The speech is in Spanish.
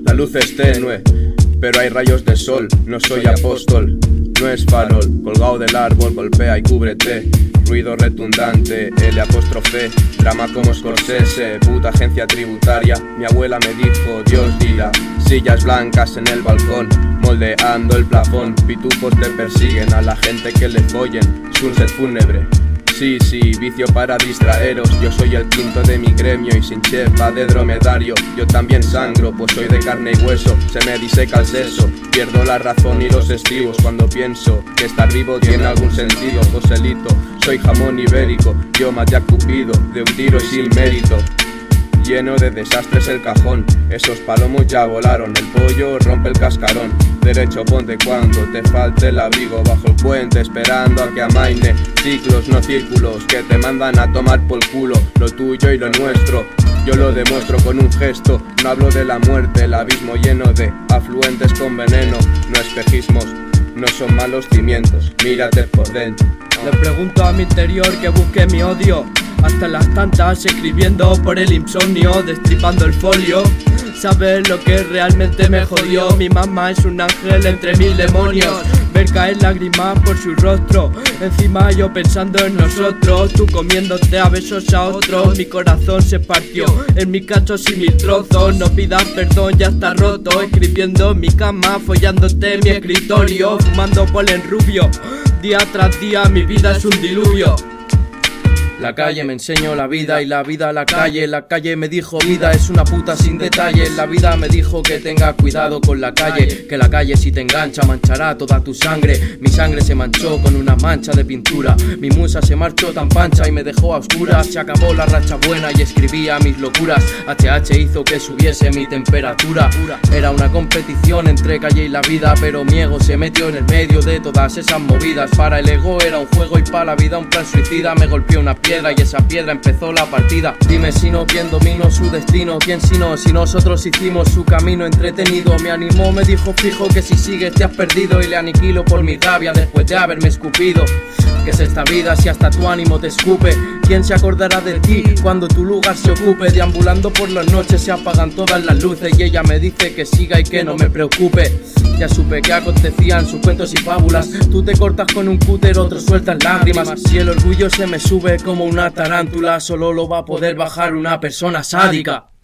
La luz es tenue, pero hay rayos de sol. No soy apóstol, no es farol. Colgado del árbol, golpea y cúbrete. Ruido retundante, L', drama como Scorsese, puta agencia tributaria. Mi abuela me dijo, Dios dirá. Sillas blancas en el balcón, moldeando el plafón. Pitufos te persiguen a la gente que le follen. Sunset fúnebre. Sí, vicio para distraeros. Yo soy el quinto de mi gremio y sin chepa de dromedario. Yo también sangro, pues soy de carne y hueso. Se me diseca el seso, pierdo la razón y los estribos cuando pienso que estar vivo tiene algún sentido. Joselito, soy jamón ibérico, yo maté a Cupido de un tiro y sin mérito. Lleno de desastres el cajón, esos palomos ya volaron. El pollo rompe el cascarón. Derecho ponte cuando te falte el abrigo. Bajo el puente esperando a que amaine. Ciclos no círculos que te mandan a tomar por culo. Lo tuyo y lo nuestro, yo lo demuestro con un gesto. No hablo de la muerte, el abismo lleno de afluentes con veneno. No espejismos, no son malos cimientos, mírate por dentro. Le pregunto a mi interior que busque mi odio. Hasta las tantas escribiendo por el insomnio, destripando el folio. ¿Sabes lo que realmente me jodió? Mi mamá es un ángel entre mil demonios. Ver caer lágrimas por su rostro. Encima yo pensando en nosotros. Tú comiéndote a besos a otros. Mi corazón se partió en mis cachos y mis trozos. No pidas perdón, ya está roto. Escribiendo en mi cama, follándote en mi escritorio. Fumando polen rubio. Día tras día mi vida es un diluvio. La calle me enseñó la vida y la vida la calle. La calle me dijo vida es una puta sin detalles. La vida me dijo que tenga cuidado con la calle, que la calle si te engancha manchará toda tu sangre. Mi sangre se manchó con una mancha de pintura. Mi musa se marchó tan pancha y me dejó a oscuras. Se acabó la racha buena y escribía mis locuras. HH hizo que subiese mi temperatura. Era una competición entre calle y la vida, pero mi ego se metió en el medio de todas esas movidas. Para el ego era un juego y para la vida un plan suicida. Me golpeó una piedra y esa piedra empezó la partida. Dime si no, ¿quién dominó su destino? ¿Quién si no? Si nosotros hicimos su camino entretenido. Me animó, me dijo fijo que si sigues te has perdido. Y le aniquilo por mi rabia después de haberme escupido. ¿Qué es esta vida si hasta tu ánimo te escupe? ¿Quién se acordará de ti cuando tu lugar se ocupe? Deambulando por las noches se apagan todas las luces. Y ella me dice que siga y que no me preocupe. Ya supe que acontecían sus cuentos y fábulas. Tú te cortas con un cúter, otros sueltan lágrimas. Si el orgullo se me sube como una tarántula, solo lo va a poder bajar una persona sádica.